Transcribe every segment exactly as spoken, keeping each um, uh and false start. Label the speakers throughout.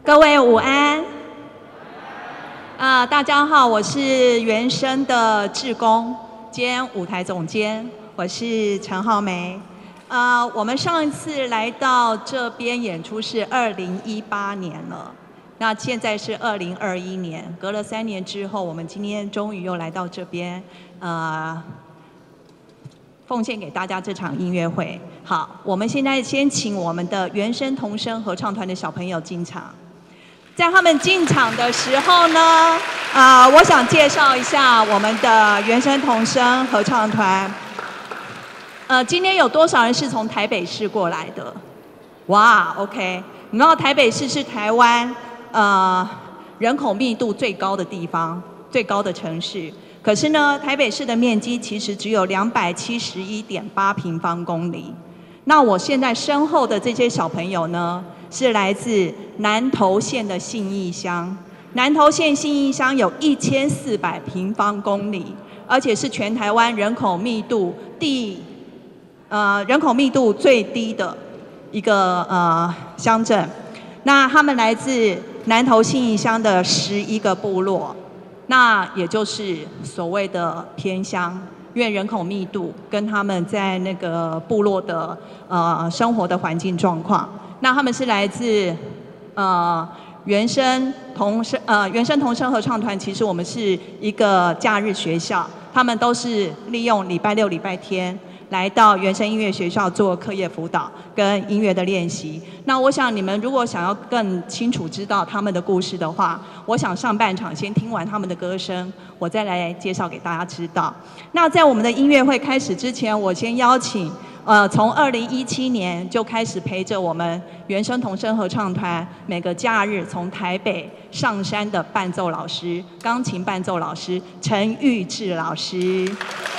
Speaker 1: 各位午安。啊、呃，大家好，我是原声的志工兼舞台总监，我是陈浩梅。呃，我们上一次来到这边演出是二零一八年了，那现在是二零二一年，隔了三年之后，我们今天终于又来到这边，呃，奉献给大家这场音乐会。好，我们现在先请我们的原声童声合唱团的小朋友进场。在他们进场的时候呢，啊、呃，我想介绍一下我们的原声童声合唱团。呃，今天有多少人是从台北市过来的？哇 ，OK， 你知道台北市是台湾呃人口密度最高的地方，最高的城市。可是呢，台北市的面积其实只有两百七十一点八平方公里。那我现在身后的这些小朋友呢，是来自南投县的信义乡。南投县信义乡有一千四百平方公里，而且是全台湾人口密度第呃人口密度最低的一个呃乡镇。那他们来自南投信义乡的十一个部落，那也就是所谓的偏乡。因为人口密度跟他们在那个部落的呃生活的环境状况，那他们是来自呃原声童声呃原声童声合唱团，其实我们是一个假日学校，他们都是利用礼拜六、礼拜天来到原声音乐学校做课业辅导跟音乐的练习。那我想你们如果想要更清楚知道他们的故事的话，我想上半场先听完他们的歌声，我再来介绍给大家知道。那在我们的音乐会开始之前，我先邀请呃从二零一七年就开始陪着我们原声童声合唱团每个假日从台北上山的伴奏老师，钢琴伴奏老师陈玉志老师。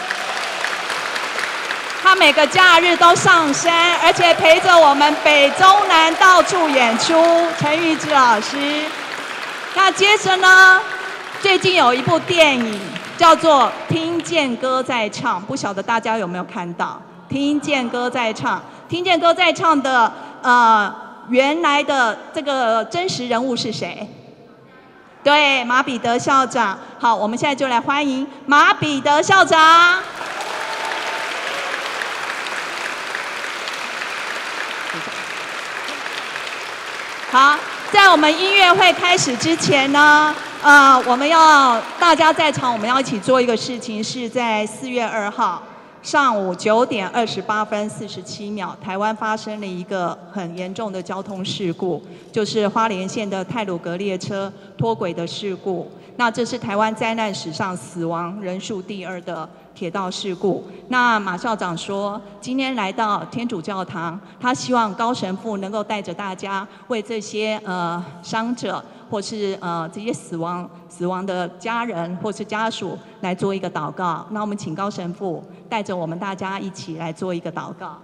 Speaker 1: 他每个假日都上山，而且陪着我们北中南到处演出。陈玉芝老师，那接着呢，最近有一部电影叫做《听见歌在唱》，不晓得大家有没有看到？听见歌在唱，听见歌在唱的呃原来的这个真实人物是谁？对，马彼得校长。好，我们现在就来欢迎马彼得校长。好，在我们音乐会开始之前呢，呃，我们要大家在场，我们要一起做一个事情，是在四月二号上午九点二十八分四十七秒，台湾发生了一个很严重的交通事故，就是花莲县的太鲁阁列车脱轨的事故。那这是台湾灾难史上死亡人数第二的铁道事故。那马校长说，今天来到天主教堂，他希望高神父能够带着大家为这些呃伤者，或是呃这些死亡死亡的家人或是家属来做一个祷告。那我们请高神父带着我们大家一起来做一个祷告。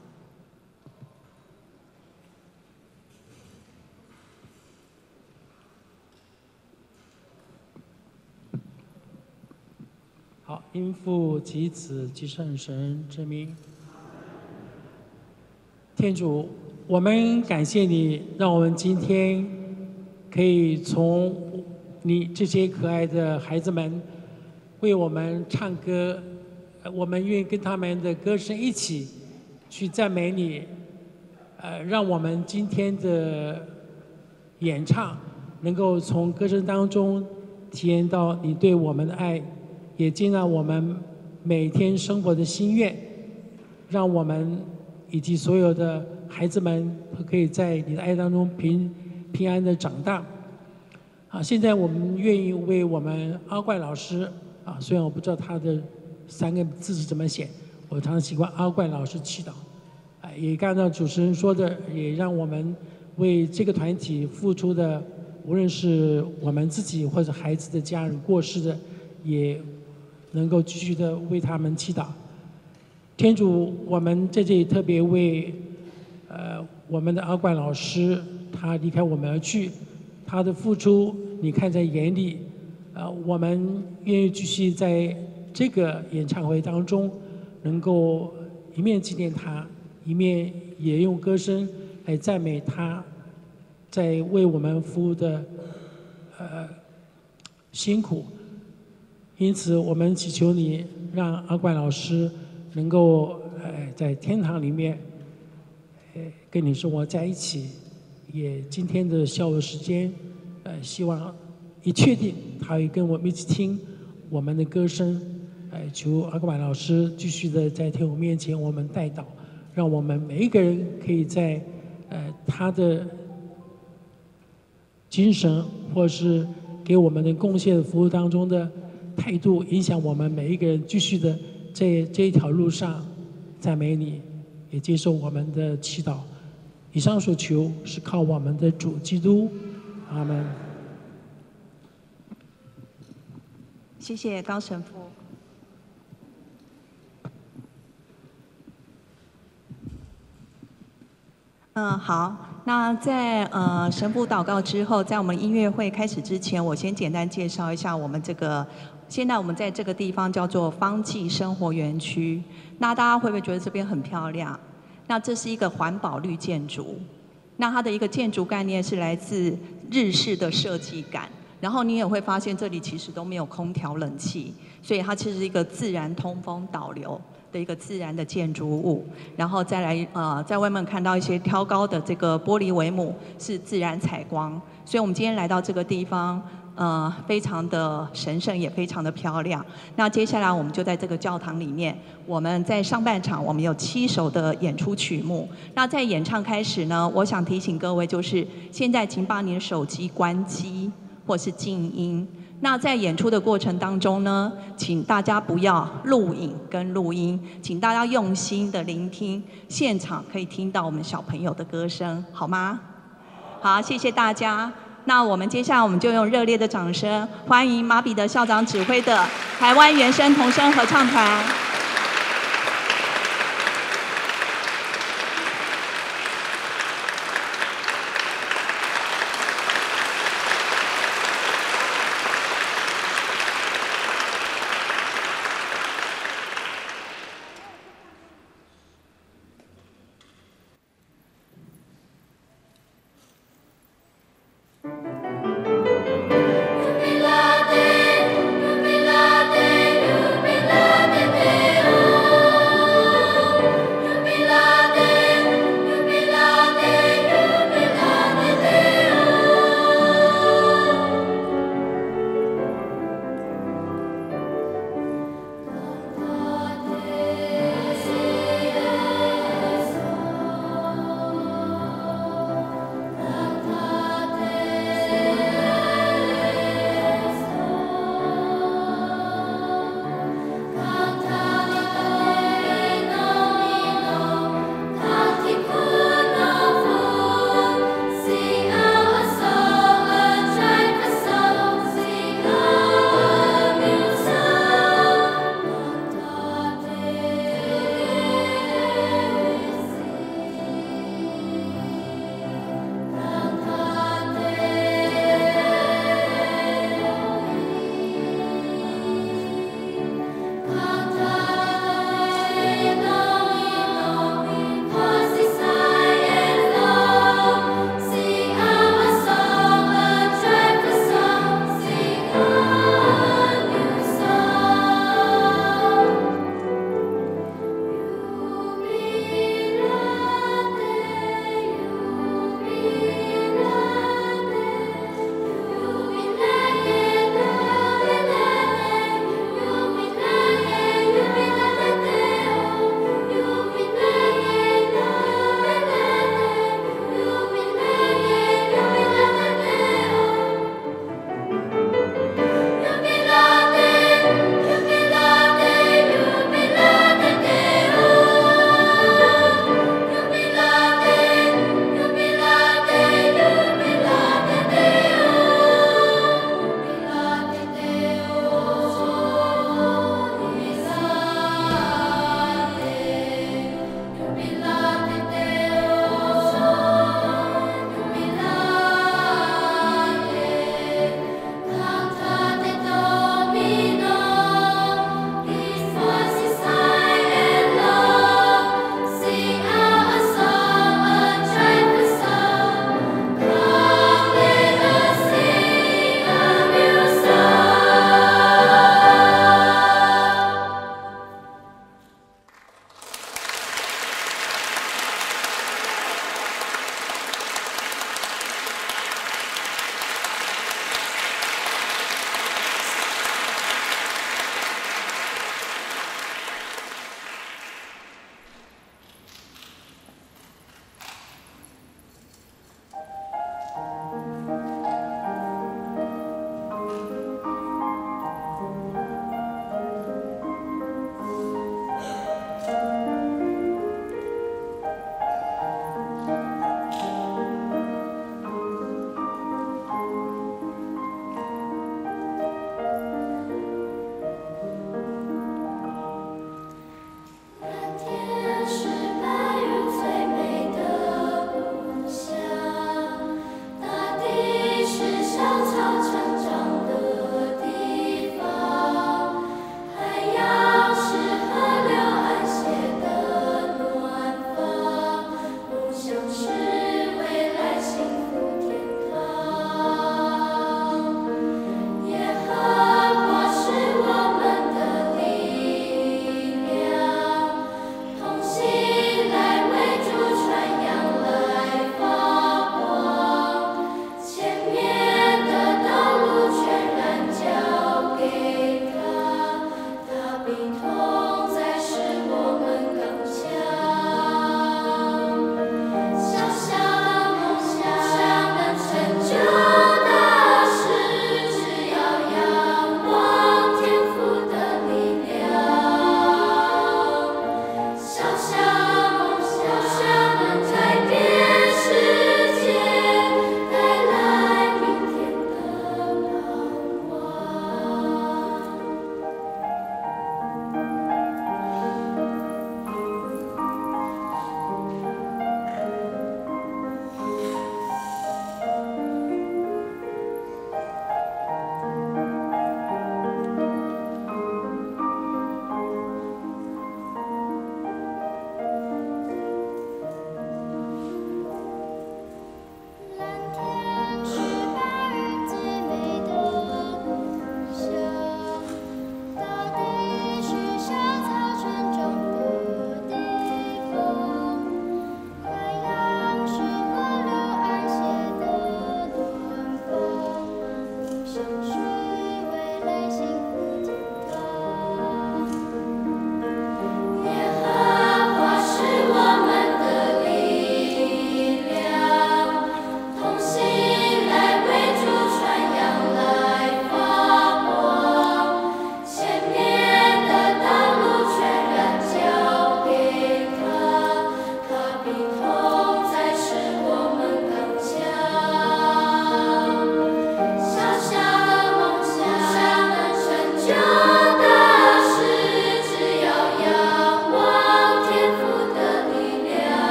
Speaker 2: 好，因父及子及圣神之名。天主，我们感谢你，让我们今天可以从你这些可爱的孩子们为我们唱歌，我们愿意跟他们的歌声一起去赞美你，呃，让我们今天的演唱能够从歌声当中体验到你对我们的爱。也接纳我们每天生活的心愿，让我们以及所有的孩子们都可以在你的爱当中平平安的长大。啊，现在我们愿意为我们阿怪老师啊，虽然我不知道他的三个字是怎么写，我常常习惯阿怪老师祈祷。啊，也刚才主持人说的，也让我们为这个团体付出的，无论是我们自己或者孩子的家人过世的，也能够继续的为他们祈祷。天主，我们在这里特别为呃我们的阿冠老师，他离开我们而去，他的付出你看在眼里，呃，我们愿意继续在这个演唱会当中，能够一面纪念他，一面也用歌声来赞美他在为我们服务的呃辛苦，因此我们祈求你让阿冠老师能够呃在天堂里面，呃跟你生活在一起。也今天的下午时间，呃希望一确定他会跟我们一起听我们的歌声，呃求阿冠老师继续的在天父面前我们代祷，让我们每一个人可以在呃他的精神或是给我们的贡献服务当中的态度，影响我们每一个人继续的在这一条路上赞美你，也接受我们的祈祷。以上所求是靠我们的主基督，阿们。
Speaker 1: 谢谢高神父。嗯，好。那在呃神父祷告之后，在我们音乐会开始之前，我先简单介绍一下我们这个。现在我们在这个地方叫做方济生活园区。那大家会不会觉得这边很漂亮？那这是一个环保绿建筑。那它的一个建筑概念是来自日式的设计感。然后你也会发现这里其实都没有空调冷气，所以它其实是一个自然通风导流的一个自然的建筑物。然后再来呃，在外面看到一些挑高的这个玻璃帷幕是自然采光，所以我们今天来到这个地方，呃，非常的神圣，也非常的漂亮。那接下来我们就在这个教堂里面，我们在上半场我们有七首的演出曲目。那在演唱开始呢，我想提醒各位，就是现在请把你的手机关机或是静音。那在演出的过程当中呢，请大家不要录影跟录音，请大家用心的聆听，现场可以听到我们小朋友的歌声，好吗？好，谢谢大家。那我们接下来我们就用热烈的掌声，欢迎马彼得校长指挥的台湾原声童声合唱团。
Speaker 3: Jubilate, jubilate, jubilate.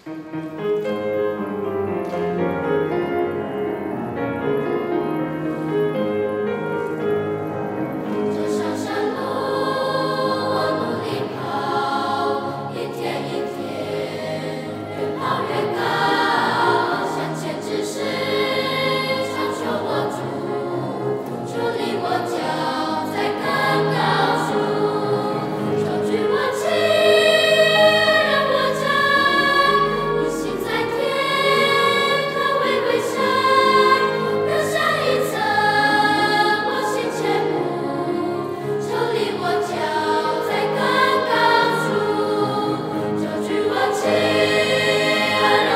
Speaker 3: 我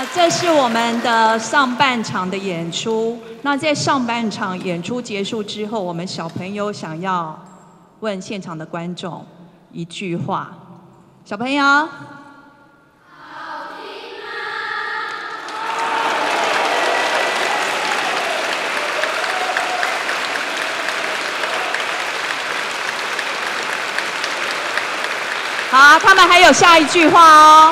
Speaker 1: 这是我们的上半场的演出。那在上半场演出结束之后，我们小朋友想要问现场的观众一句话。小朋友，好听吗？好，他们还有下一句话哦。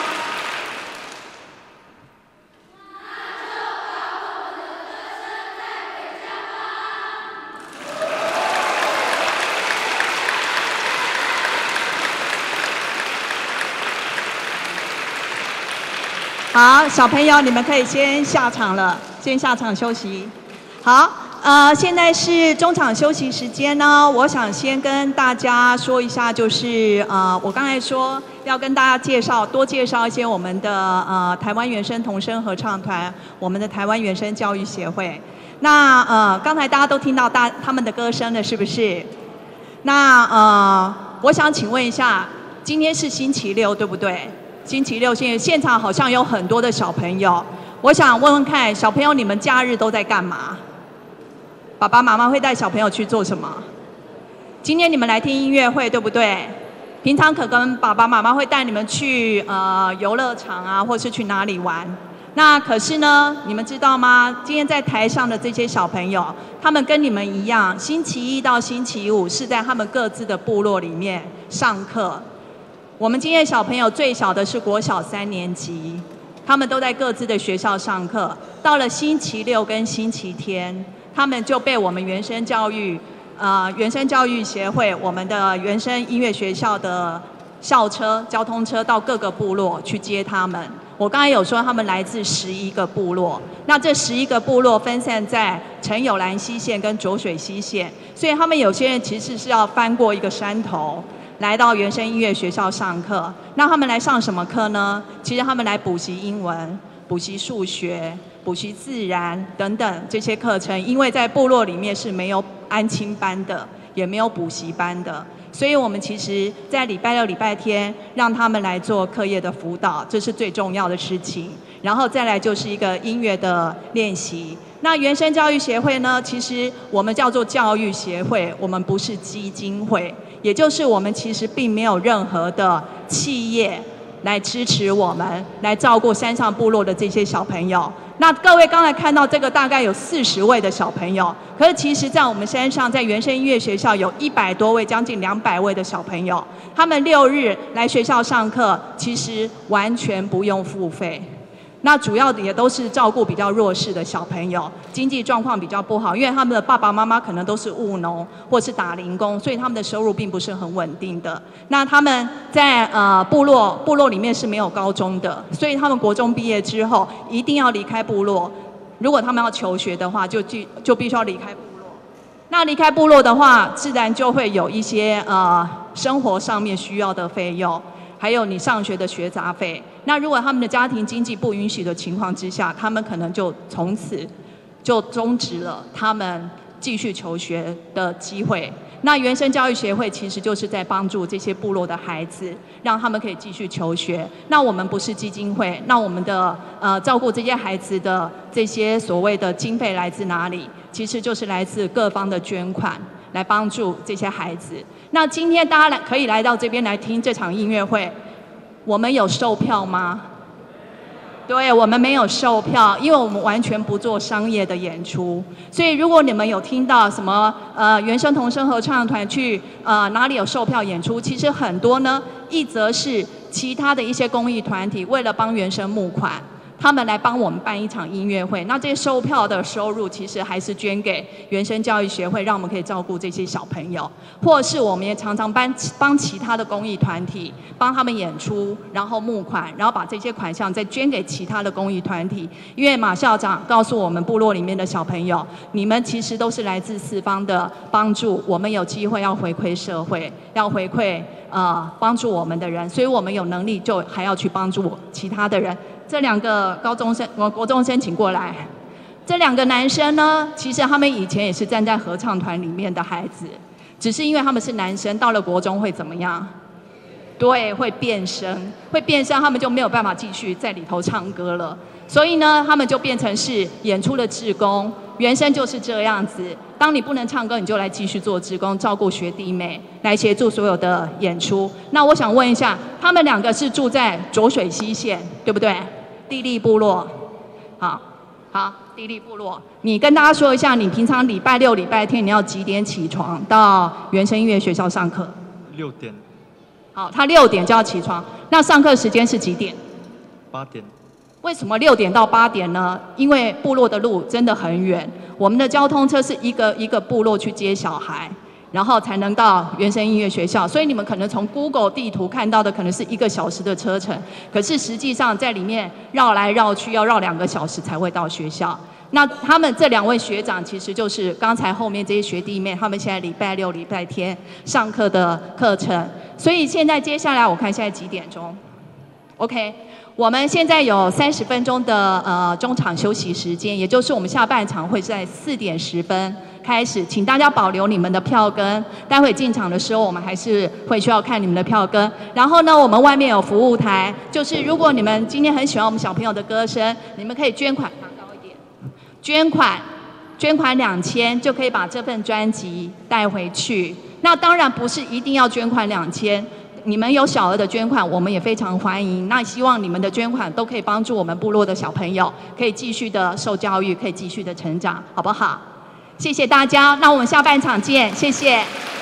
Speaker 1: 好，小朋友，你们可以先下场了，先下场休息。好，呃，现在是中场休息时间呢。我想先跟大家说一下，就是呃，我刚才说要跟大家介绍，多介绍一些我们的呃台湾原声童声合唱团，我们的台湾原声教育协会。那呃，刚才大家都听到大他们的歌声了，是不是？那呃，我想请问一下，今天是星期六，对不对？星期六现现场好像有很多的小朋友，我想问问看，小朋友你们假日都在干嘛？爸爸妈妈会带小朋友去做什么？今天你们来听音乐会，对不对？平常可跟爸爸妈妈会带你们去呃游乐场啊，或是去哪里玩？那可是呢，你们知道吗？今天在台上的这些小朋友，他们跟你们一样，星期一到星期五是在他们各自的部落里面上课。我们今天小朋友最小的是国小三年级，他们都在各自的学校上课。到了星期六跟星期天，他们就被我们原声教育，呃，原声教育协会，我们的原声音乐学校的校车、交通车到各个部落去接他们。我刚才有说他们来自十一个部落，那这十一个部落分散在陈有兰溪县跟浊水溪县，所以他们有些人其实是要翻过一个山头。来到原声音乐学校上课，那他们来上什么课呢？其实他们来补习英文、补习数学、补习自然等等这些课程，因为在部落里面是没有安亲班的，也没有补习班的，所以我们其实在礼拜六、礼拜天让他们来做课业的辅导，这是最重要的事情。然后再来就是一个音乐的练习。那原声教育协会呢，其实我们叫做教育协会，我们不是基金会。也就是我们其实并没有任何的企业来支持我们，来照顾山上部落的这些小朋友。那各位刚才看到这个大概有四十位的小朋友，可是其实在我们山上，在原声音乐学校有一百多位，将近两百位的小朋友，他们六日来学校上课，其实完全不用付费。那主要的也都是照顾比较弱势的小朋友，经济状况比较不好，因为他们的爸爸妈妈可能都是务农或是打零工，所以他们的收入并不是很稳定的。那他们在呃部落部落里面是没有高中的，所以他们国中毕业之后一定要离开部落。如果他们要求学的话，就就就必须要离开部落。那离开部落的话，自然就会有一些呃生活上面需要的费用。还有你上学的学杂费，那如果他们的家庭经济不允许的情况之下，他们可能就从此就终止了他们继续求学的机会。那原声教育协会其实就是在帮助这些部落的孩子，让他们可以继续求学。那我们不是基金会，那我们的呃照顾这些孩子的这些所谓的经费来自哪里？其实就是来自各方的捐款。来帮助这些孩子。那今天大家来可以来到这边来听这场音乐会，我们有售票吗？对，我们没有售票，因为我们完全不做商业的演出。所以如果你们有听到什么呃原声童声合唱团去呃哪里有售票演出，其实很多呢，一则是其他的一些公益团体为了帮原声募款。他们来帮我们办一场音乐会，那这些售票的收入其实还是捐给原声教育协会，让我们可以照顾这些小朋友，或是我们也常常帮帮其他的公益团体帮他们演出，然后募款，然后把这些款项再捐给其他的公益团体。因为马校长告诉我们部落里面的小朋友，你们其实都是来自四方的帮助，我们有机会要回馈社会，要回馈呃帮助我们的人，所以我们有能力就还要去帮助其他的人。这两个高中生，我国中生请过来。这两个男生呢，其实他们以前也是站在合唱团里面的孩子，只是因为他们是男生，到了国中会怎么样？ 对，会变声，会变声，他们就没有办法继续在里头唱歌了。所以呢，他们就变成是演出的志工。原声就是这样子，当你不能唱歌，你就来继续做志工，照顾学弟妹，来协助所有的演出。那我想问一下，他们两个是住在浊水溪县，对不对？地利部落，好，好，地利部落。你跟大家说一下，你平常礼拜六、礼拜天你要几点起床到原声音乐学校上课？
Speaker 3: 六点。
Speaker 1: 好，他六点就要起床，那上课时间是几点？
Speaker 3: 八点。
Speaker 1: 为什么六点到八点呢？因为部落的路真的很远，我们的交通车是一个一个部落去接小孩，然后才能到原声音乐学校。所以你们可能从 Google 地图看到的可能是一个小时的车程，可是实际上在里面绕来绕去要绕两个小时才会到学校。那他们这两位学长其实就是刚才后面这些学弟妹，他们现在礼拜六、礼拜天上课的课程。所以现在接下来我看现在几点钟 ？OK。我们现在有三十分钟的呃中场休息时间，也就是我们下半场会在四点十分开始，请大家保留你们的票根，待会进场的时候我们还是会需要看你们的票根。然后呢，我们外面有服务台，就是如果你们今天很喜欢我们小朋友的歌声，你们可以捐款，拿高一点，捐款，捐款两千就可以把这份专辑带回去。那当然不是一定要捐款两千。你们有小额的捐款，我们也非常欢迎。那希望你们的捐款都可以帮助我们部落的小朋友，可以继续的受教育，可以继续的成长，好不好？谢谢大家，那我们下半场见，谢谢。